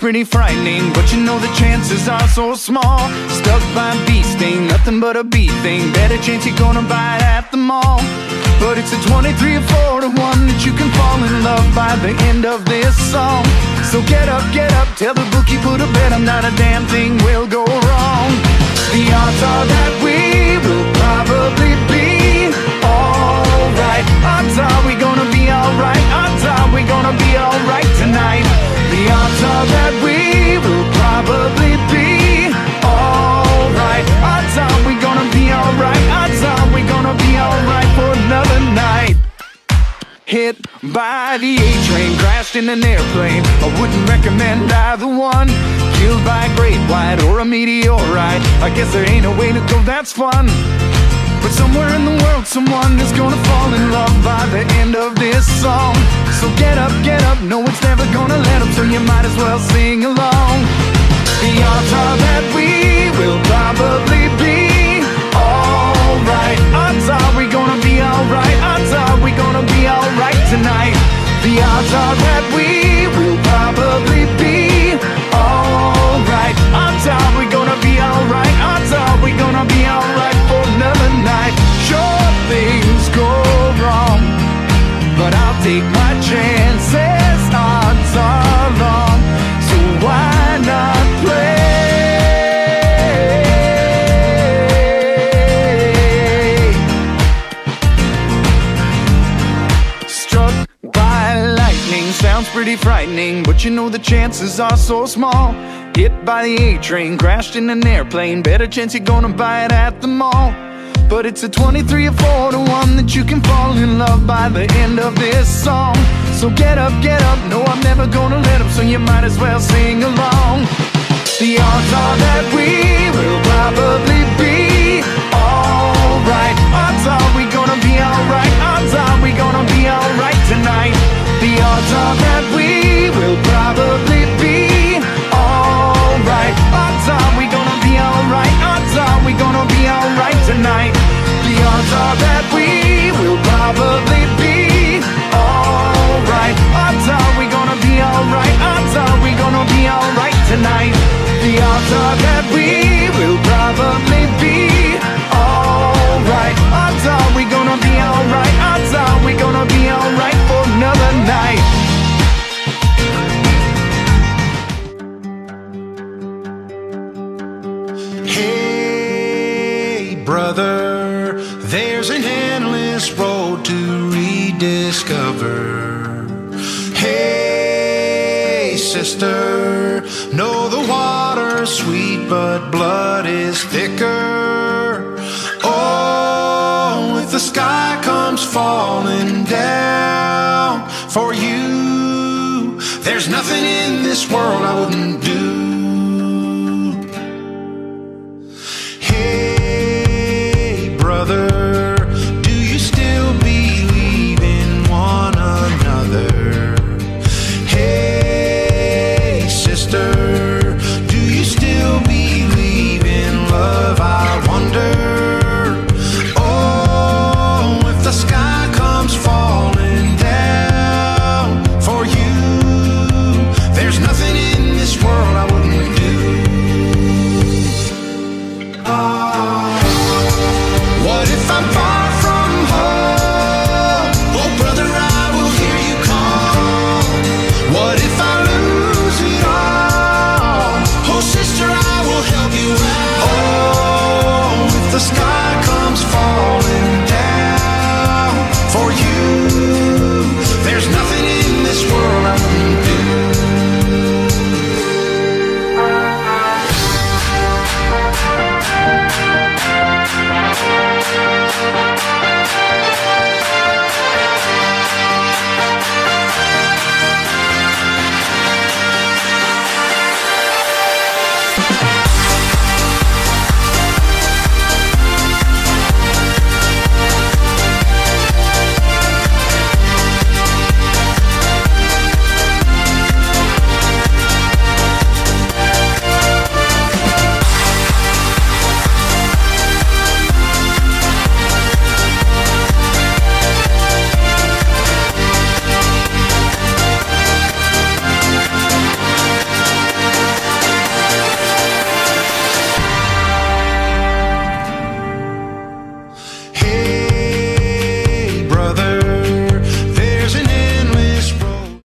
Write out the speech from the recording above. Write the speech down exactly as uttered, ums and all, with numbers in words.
pretty frightening, but you know the chances are so small. Stuck by a bee sting, nothing but a bee thing. Better chance you're gonna buy it at the mall. But it's a twenty-three or four to one that you can fall in love by the end of this song. So get up, get up, tell the bookie put a bet on, not a damn thing will go wrong. The odds are that we will probably be alright. Odds are we gonna be alright. Odds are we gonna be alright tonight. The odds are that we will probably be alright. Odds are we gonna be alright. Odds are we gonna be alright for another night. Hit by the A-train, crashed in an airplane. I wouldn't recommend either one. Killed by a great white or a meteorite. I guess there ain't a way to go that's fun. But somewhere in the world someone is gonna fall in love by the end of this song. So get up, get up, no it's never gonna let up, so you might as well sing along. The odds are that we will probably be alright. Odds are we gonna be alright. Odds are we gonna be alright tonight. The odds are that we will probably be alright. Odds are we gonna be alright. Odds are we gonna be alright for another night. Sure, things go wrong, but I'll take my chances. Odds are long, so why not play? Struck by lightning sounds pretty frightening, but you know the chances are so small. Hit by the A-train, crashed in an airplane. Better chance you're gonna buy it at the mall. But it's a twenty-three or four to one that you can fall in love by the end of this song. So get up, get up, no I'm never gonna let up, so you might as well sing along. The odds are that we will probably be alright. Odds are we gonna be alright. Odds are we gonna be alright tonight. The odds are that we will probably be alright. Odds are we gonna be alright. Odds are we gonna be alright tonight. The odds are that we will probably be alright. Odds are we gonna be alright. Odds are we gonna be alright tonight. The odds are that we will probably be alright. Odds are we gonna be alright. Odds are we gonna be alright for another night. Hey brother, there's an endless road to rediscover. Hey sister, know the water's sweet but blood is thicker. Oh, if the sky comes falling down for you, there's nothing in this world I wouldn't do. Hey brother, do you still believe in one another? Hey sister, do you still believe in love? I wonder. Oh, if the sky comes falling down for you, there's nothing in this world I wouldn't do. What if I'm far from home? Oh brother, I will hear you call. What if I lose it all? Oh sister, I will help you out. Oh, if the sky comes falling down for you, there's nothing in this world I wouldn't do.